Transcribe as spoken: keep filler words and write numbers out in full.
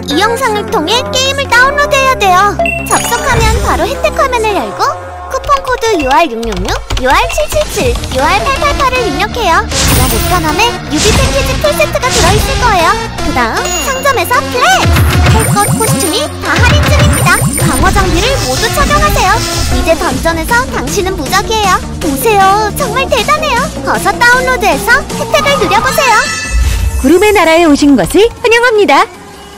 이 영상을 통해 게임을 다운로드해야 돼요. 접속하면 바로 혜택 화면을 열고 쿠폰 코드 유알 육육육, 유알 칠칠칠, 유알 팔팔팔을 입력해요. 가장 못편함에 유비 패키지 풀세트가 들어있을 거예요. 그 다음 상점에서 플렉스! 할 것 코스튬이 다 할인 중입니다. 방어 장비를 모두 착용하세요. 이제 던전에서 당신은 무적이에요. 보세요, 정말 대단해요. 어서 다운로드해서 혜택을 누려보세요. 구름의 나라에 오신 것을 환영합니다.